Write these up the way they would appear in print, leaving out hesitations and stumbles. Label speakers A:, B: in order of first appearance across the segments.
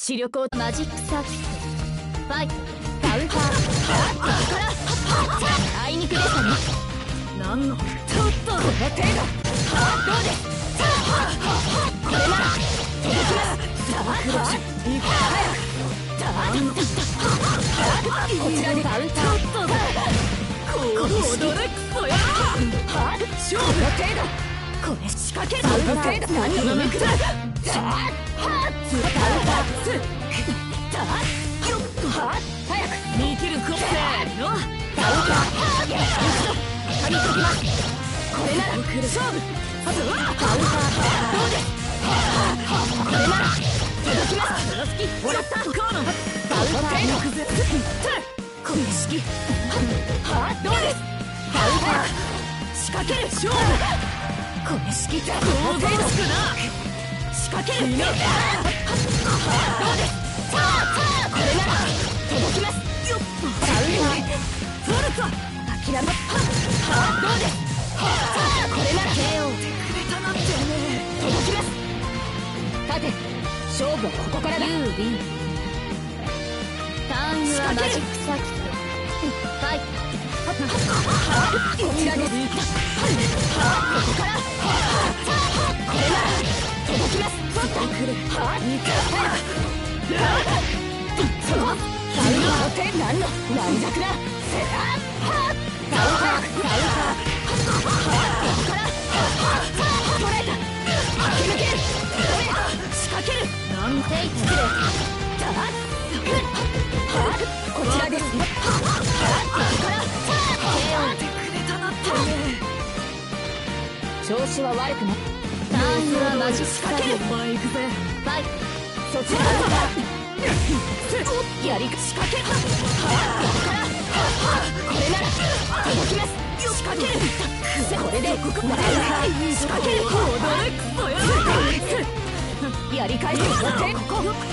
A: 視力をマジックサーキットファイトカウンターあいにくでしたね。なんのちょっとこの程度どうですこれなら届きますこちらでカウンターこう驚くそや勝負の程度これ仕掛けるの程度何のめくだカウンターよっと早く見切るこせーのカウンター一度張りときますこれなら勝負カウンターどうですこれなら届きますその隙もらったカウンターのこれ式どうですカウンター仕掛ける勝負これ式どうぞしくな仕掛けるどうですこれなら届きますよっカウンターフォルト諦めどうですこれなら KO てくれたなって届きます立て勝負はここからだ You win ターンユアマジックサーキットファイトこちらですここからこれなら届きます来る2回そうカウンターって何の軟弱なセラカウンターここから捉えた駆け抜ける仕掛けるなんて失礼こちらですここからてくれたなって調子は悪くないターンはマジ仕掛ける前行くぜファイトそちらやり仕掛けここからこれなら届きます仕掛けるこれで仕掛けるやり返すここ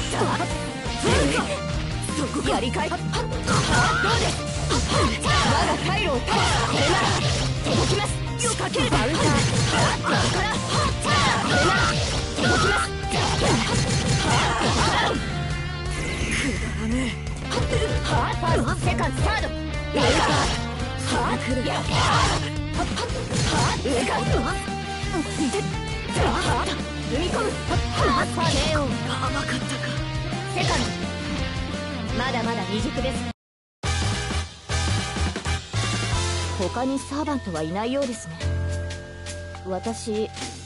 A: やり返すどうです我が退路を断つこれなら届きます仕掛けるカウンターここからこれなら届きますくだらねえファーストセカンドサードライダー来る上から踏み込むKO 甘かったかセカンドまだまだ未熟です。他にサーバントはいないようですね。私